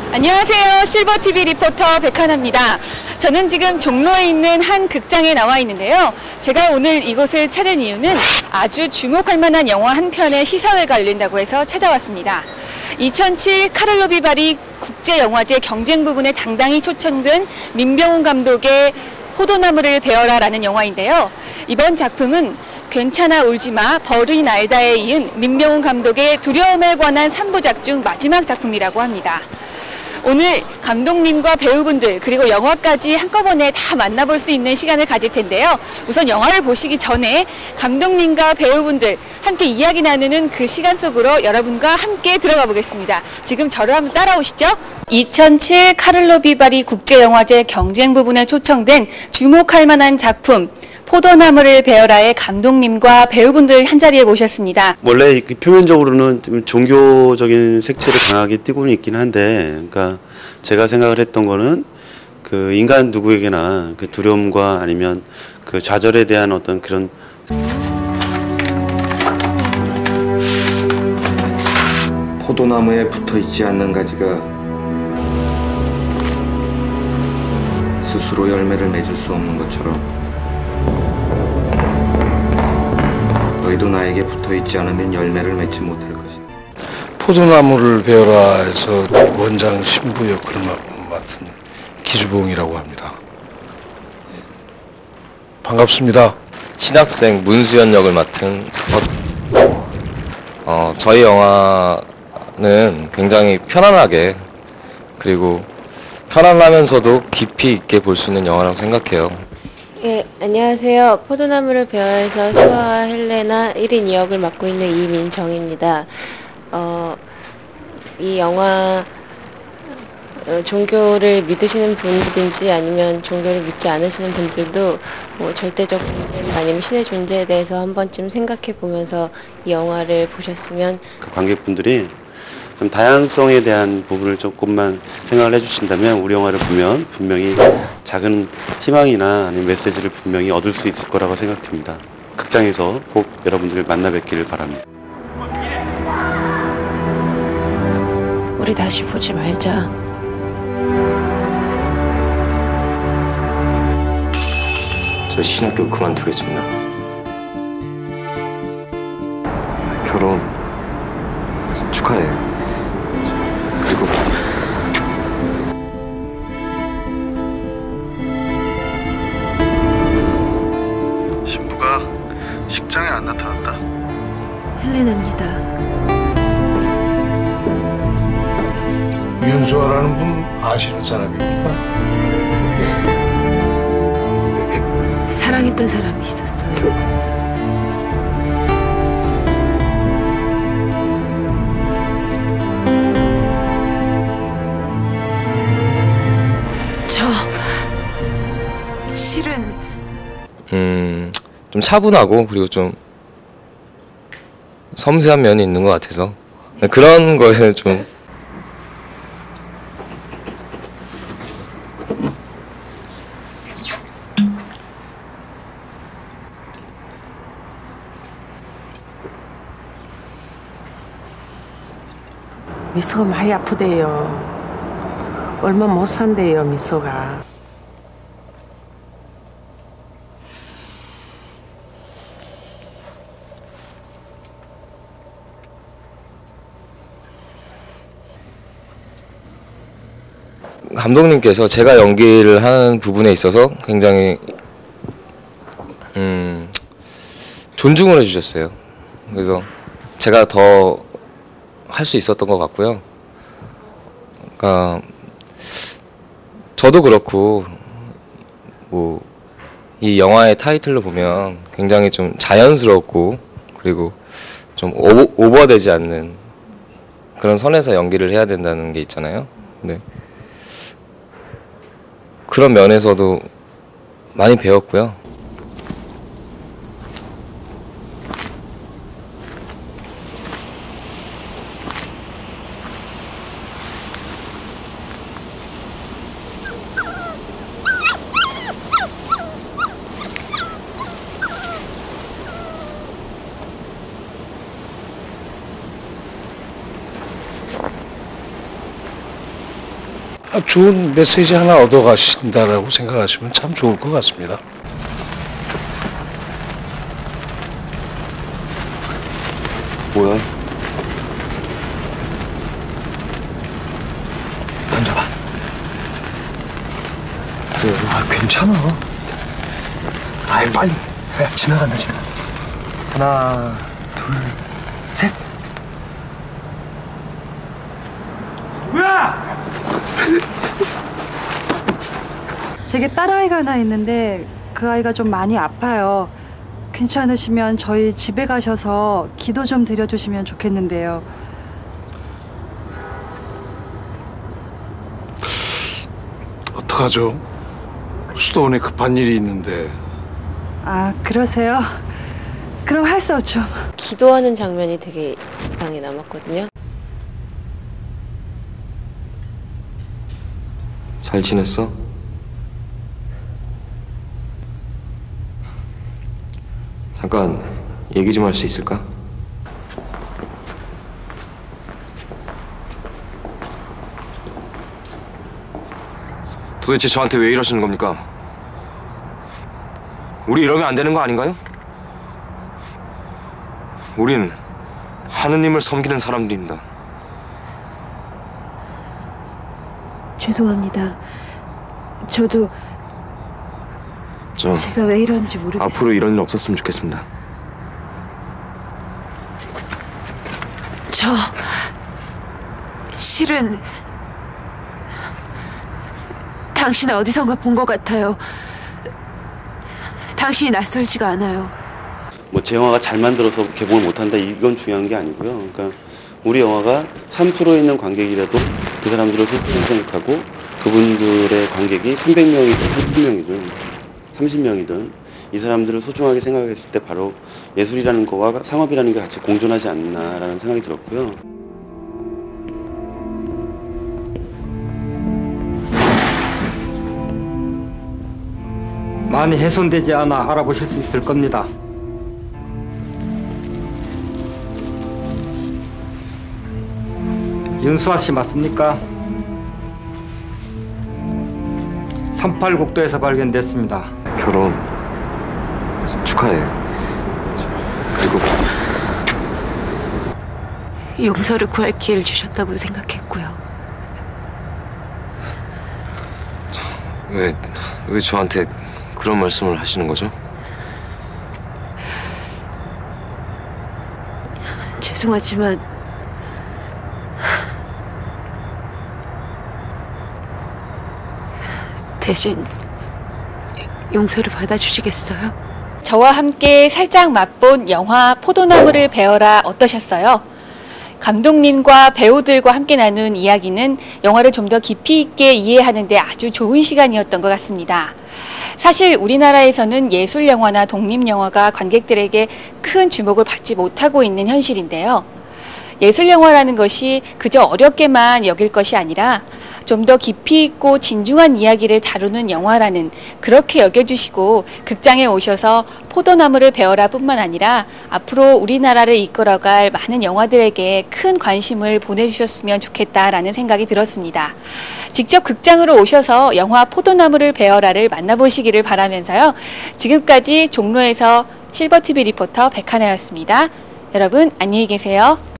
안녕하세요. 실버TV 리포터 백하나입니다. 저는 지금 종로에 있는 한 극장에 나와 있는데요. 제가 오늘 이곳을 찾은 이유는 아주 주목할 만한 영화 한 편의 시사회가 열린다고 해서 찾아왔습니다. 2007 카를로 비바리 국제영화제 경쟁 부분에 당당히 초청된 민병훈 감독의 포도나무를 베어라 라는 영화인데요. 이번 작품은 괜찮아 울지마, 벌이 날다에 이은 민병훈 감독의 두려움에 관한 3부작 중 마지막 작품이라고 합니다. 오늘 감독님과 배우분들 그리고 영화까지 한꺼번에 다 만나볼 수 있는 시간을 가질 텐데요. 우선 영화를 보시기 전에 감독님과 배우분들 함께 이야기 나누는 그 시간 속으로 여러분과 함께 들어가 보겠습니다. 지금 저를 한번 따라오시죠. 2007 카를로 비바리 국제영화제 경쟁 부분에 초청된 주목할 만한 작품 포도나무를 베어라의 감독님과 배우분들 한자리에 모셨습니다. 원래 표면적으로는 좀 종교적인 색채를 강하게 띠고는 있긴 한데, 그러니까 제가 생각을 했던 거는 그 인간 누구에게나 그 두려움과 아니면 그 좌절에 대한 어떤 그런 포도나무에 붙어 있지 않는 가지가 스스로 열매를 맺을 수 없는 것처럼 너희도 나에게 붙어있지 않으면 열매를 맺지 못할 것이다. 포도나무를 베어라에서 원장 신부 역할을 맡은 기주봉이라고 합니다. 반갑습니다. 신학생 문수연 역을 맡은 서퍼. 저희 영화는 굉장히 편안하게 그리고 편안하면서도 깊이 있게 볼 수 있는 영화라고 생각해요. 예, 안녕하세요. 포도나무를 베어에서 수아와 헬레나 1인 2역을 맡고 있는 이민정입니다. 이 영화 종교를 믿으시는 분이든지 아니면 종교를 믿지 않으시는 분들도 뭐 절대적 존재 아니면 신의 존재에 대해서 한 번쯤 생각해 보면서 이 영화를 보셨으면 그 관객분들이 좀 다양성에 대한 부분을 조금만 생각을 해주신다면 우리 영화를 보면 분명히 작은 희망이나 아니면 메시지를 분명히 얻을 수 있을 거라고 생각됩니다. 극장에서 꼭 여러분들을 만나 뵙기를 바랍니다. 우리 다시 보지 말자. 저 신학교 그만두겠습니다. 결혼 축하해. 그리고 신부가 식장에 안 나타났다. 헬레나입니다. 윤수아라는 분 아시는 사람입니까? 사랑했던 사람이 있었어요. 실은 좀 차분하고 그리고 좀 섬세한 면이 있는 것 같아서 그런 것을 좀 미소가 많이 아프대요. 얼마 못 산대요, 미소가. 감독님께서 제가 연기를 하는 부분에 있어서 굉장히 존중을 해주셨어요. 그래서 제가 더 할 수 있었던 것 같고요. 그러니까 저도 그렇고 뭐 이 영화의 타이틀로 보면 굉장히 좀 자연스럽고 그리고 좀 오버되지 않는 그런 선에서 연기를 해야 된다는 게 있잖아요. 네. 그런 면에서도 많이 배웠고요. 좋은 메시지 하나 얻어가신다라고 생각하시면 참 좋을 것 같습니다. 뭐야? 던져봐. 괜찮아. 아이, 빨리. 야, 지나간다. 하나, 둘, 셋. 누구야? 제게 딸아이가 하나 있는데 그 아이가 좀 많이 아파요. 괜찮으시면 저희 집에 가셔서 기도 좀 드려주시면 좋겠는데요. 어떡하죠? 수도원에 급한 일이 있는데. 아, 그러세요? 그럼 할 수 없죠. 기도하는 장면이 되게 인상에 남았거든요. 잘 지냈어? 잠깐 얘기 좀 할 수 있을까? 도대체 저한테 왜 이러시는 겁니까? 우리 이러면 안 되는 거 아닌가요? 우린 하느님을 섬기는 사람들입니다. 죄송합니다. 저도 제가 왜 이런지 모르겠어요. 앞으로 이런 일 없었으면 좋겠습니다. 저 실은 당신을 어디선가 본 것 같아요. 당신이 낯설지가 않아요. 뭐 제 영화가 잘 만들어서 개봉을 못한다 이건 중요한 게 아니고요. 그러니까 우리 영화가 3%에 있는 관객이라도 그 사람들을 소중히 생각하고 그분들의 관객이 300명이든 30명이든 30명이든 이 사람들을 소중하게 생각했을 때 바로 예술이라는 거와 상업이라는 게 같이 공존하지 않나라는 생각이 들었고요. 많이 훼손되지 않아 알아보실 수 있을 겁니다. 윤수아 씨 맞습니까? 38국도에서 발견됐습니다. 결혼 축하해. 그리고 용서를 구할 기회를 주셨다고 생각했고요. 왜 저한테 그런 말씀을 하시는 거죠? 죄송하지만 대신 용서를 받아주시겠어요? 저와 함께 살짝 맛본 영화 포도나무를 베어라 어떠셨어요? 감독님과 배우들과 함께 나눈 이야기는 영화를 좀 더 깊이 있게 이해하는 데 아주 좋은 시간이었던 것 같습니다. 사실 우리나라에서는 예술 영화나 독립 영화가 관객들에게 큰 주목을 받지 못하고 있는 현실인데요. 예술 영화라는 것이 그저 어렵게만 여길 것이 아니라 좀 더 깊이 있고 진중한 이야기를 다루는 영화라는 그렇게 여겨주시고 극장에 오셔서 포도나무를 베어라 뿐만 아니라 앞으로 우리나라를 이끌어갈 많은 영화들에게 큰 관심을 보내주셨으면 좋겠다라는 생각이 들었습니다. 직접 극장으로 오셔서 영화 포도나무를 베어라를 만나보시기를 바라면서요. 지금까지 종로에서 실버TV 리포터 백하나였습니다. 여러분 안녕히 계세요.